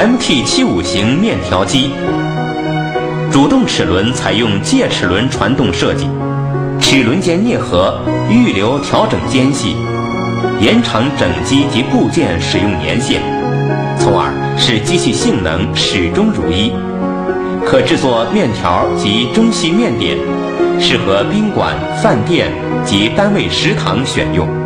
MT75型面条机。主动齿轮采用介齿轮传动设计，齿轮间啮合预留调整间隙，延长整机及部件使用年限，从而使机器性能始终如一。可制作面条及中细面点，适合宾馆、饭店及单位食堂选用。